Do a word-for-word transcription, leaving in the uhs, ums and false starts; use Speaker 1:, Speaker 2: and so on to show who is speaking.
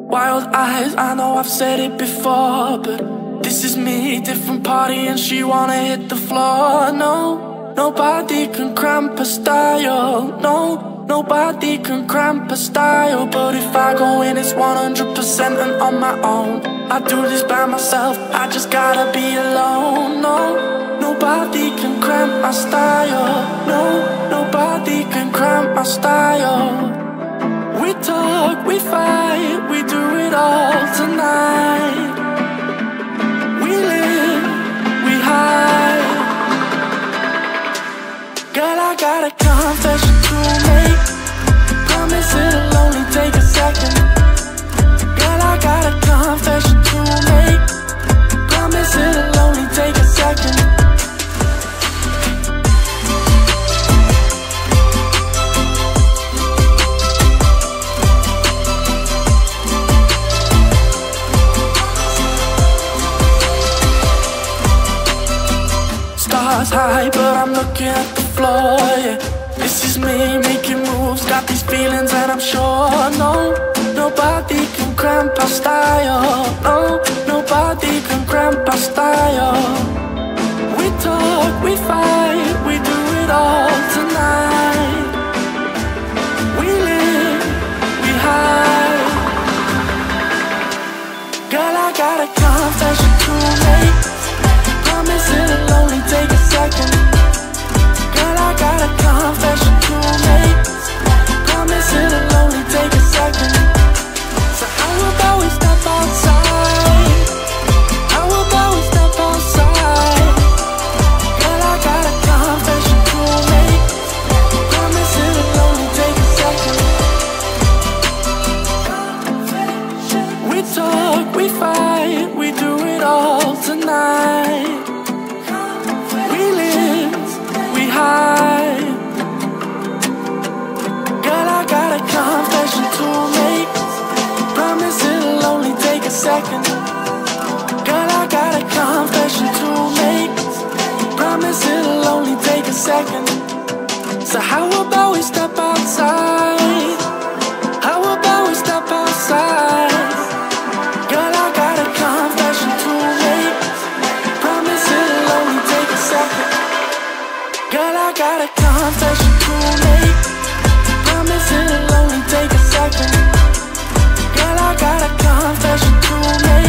Speaker 1: Wild eyes, I know I've said it before, but this is me, different party, and she wanna hit the floor. No, nobody can cramp her style. No, nobody can cramp her style. But if I go in, it's one hundred percent and on my own. I do this by myself, I just gotta be alone. No, nobody can cramp my style. No, nobody can cramp my style. We talk, we fight, we do it all tonight. We live, we hide. Girl, I got a confession to make. Promise it'll only take a second. Girl, I got a confession to make. Promise it'll only take a second. High, but I'm looking at the floor, yeah. This is me making moves, got these feelings and I'm sure. No, nobody can cramp our style. No, nobody can cramp our style. We talk, we fight, we do it all tonight. We live, we hide. Girl, I got a confession to make. Promise it'll only take a second. Girl, I got a confession to make. Promise it'll only take a second. So how about we step outside? How about we step outside? Girl, I got a confession to make. Promise it'll only take a second. We talk, we fight, we do it all tonight. Girl, I got a confession to make. Promise it'll only take a second. Girl, I got a confession to make. Promise it'll only take a second. So how about we step outside? How about we step outside? Girl, I got a confession to make. Promise it'll only take a second. Girl, I got a confession to make. Promise it'll only take a second. Girl, I got a confession to make.